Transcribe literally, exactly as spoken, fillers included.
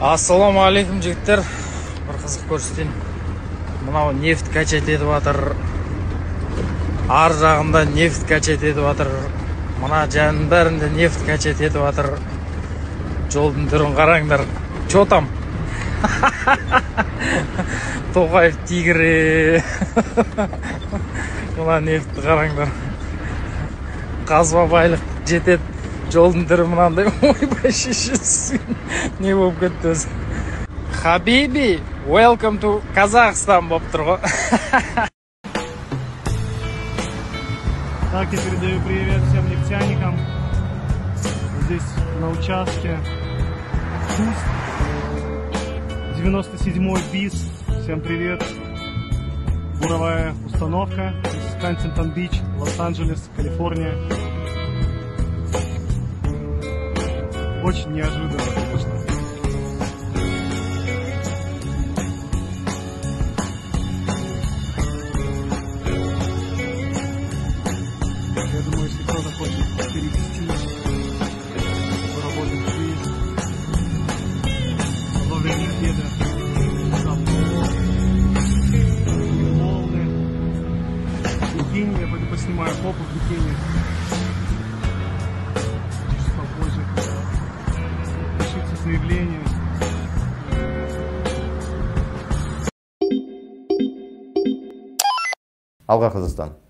Ассаламу алейкум жігіттер. Бір қызық көрсетейін. Мынау нефт качать етіп жатыр. Ар жағында нефт качать етіп жатыр. Мына жанның бәрінде нефт качать етіп жатыр. Жолдың түрін қараңдар. Чо там? Тоқаев тигрі. Мына нефтті қараңдар. Қазба байлық жетеді. Жолдың түрі мынандай. Ойбай шешесін. Не болып кетті өзі. Хабиби, welcome to Казахстан болып тұр ғой. Так, я передаю привет всем нефтяникам. Здесь на участке девяносто седьмой бис. Всем привет. Буровая установка из Кенсингтон-Бич, Лос-Анджелес, Калифорния. Очень неожиданно, конечно. Я думаю, если кто-то хочет перевести, поработать здесь во время обеда, там волны, бикини, я пойду поснимаю попу в бикини. Чуть попозже. Пишите заявление. Алға Қазақстан.